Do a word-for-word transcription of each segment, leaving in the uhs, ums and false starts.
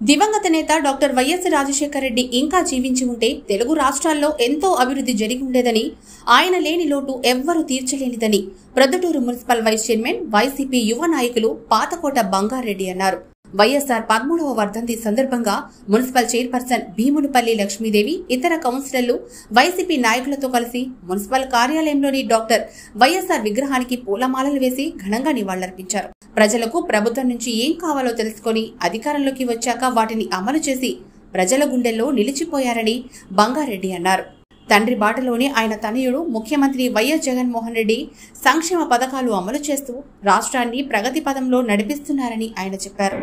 దివంగత నేత doctor YS Rajasekhara Reddy ఇంకా జీవించి ఉంటే తెలుగు రాష్ట్రాల్లో ఎంతో అభివృద్ధి జరిగి ఉండేదని, ఆయన లేని లోటు ఎవ్వరూ తీర్చలేనిదని Proddatur municipal vice chairman YCP యువ నాయకులు పాతకోట బంగారెడ్డి అన్నారు. వైఎస్ఆర్ పదమూడవ వర్ధంతి సందర్భంగా మున్సిపల్ చైర్పర్సన్ భీమునిపల్లి లక్ష్మీదేవి ఇతర కౌన్సిలర్లు వైసీపీ నాయకులతో కలిసి మున్సిపల్ కార్యాలయంలోని డాక్టర్ వైఎస్ఆర్ విగ్రహానికి పూలమాలలు వేసి ఘనంగా నివాళులర్పించారు. ప్రజలకు ప్రభుత్వం నుంచి ఏం కావాలో తెలుసుకుని అధికారంలోకి వచ్చాక వాటిని అమలు చేసి ప్రజల గుండెల్లో నిలిచిపోయారని బంగారెడ్డి అన్నారు. తండ్రి బాటలోనే ఆయన తనయుడు ముఖ్యమంత్రి వైఎస్ జగన్మోహన్ రెడ్డి సంక్షేమ పథకాలు అమలు చేస్తూ రాష్ట్రాన్ని ప్రగతి పథంలో నడిపిస్తున్నారని ఆయన చెప్పారు.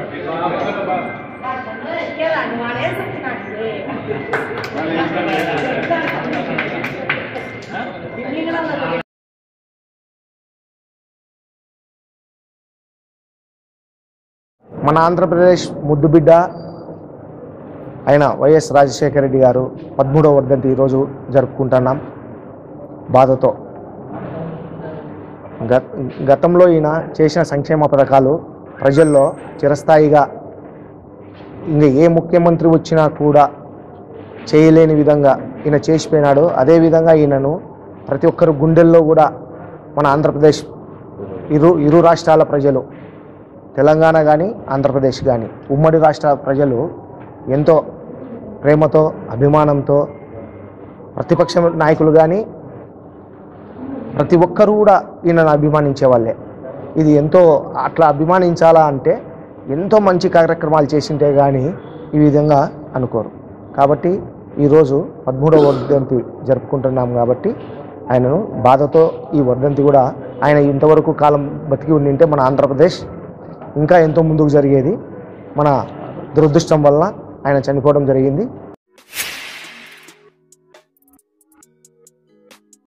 మన ఆంధ్రప్రదేశ్ ముద్దుబిడ్డ అయిన వైఎస్ రాజశేఖర రెడ్డి గారు పదమూడవ వర్ధంతి ఈరోజు జరుపుకుంటున్నాం బాధతో. గతంలో ఈయన చేసిన సంక్షేమ పథకాలు ప్రజల్లో చిరస్థాయిగా ఇంకా ఏ ముఖ్యమంత్రి వచ్చినా కూడా చేయలేని విధంగా ఈయన చేసిపోయినాడు. అదేవిధంగా ఈయనను ప్రతి ఒక్కరు గుండెల్లో కూడా మన ఆంధ్రప్రదేశ్ ఇరు ఇరు రాష్ట్రాల ప్రజలు, తెలంగాణ కానీ ఆంధ్రప్రదేశ్ కానీ ఉమ్మడి రాష్ట్ర ప్రజలు ఎంతో ప్రేమతో అభిమానంతో, ప్రతిపక్ష నాయకులు కానీ ప్రతి ఒక్కరు కూడా ఈయనను అభిమానించే వాళ్ళే. ఇది ఎంతో అట్లా అభిమానించాలా అంటే ఎంతో మంచి కార్యక్రమాలు చేసింటే కానీ ఈ విధంగా అనుకోరు. కాబట్టి ఈరోజు పదమూడవ వర్ధంతి జరుపుకుంటున్నాం కాబట్టి ఆయనను బాధతో ఈ వర్ధంతి కూడా ఆయన ఇంతవరకు కాలం బతికి ఉండింటే మన ఆంధ్రప్రదేశ్ ఇంకా ఎంతో ముందుకు జరిగేది. మన దురదృష్టం వలన ఆయన చనిపోవడం జరిగింది.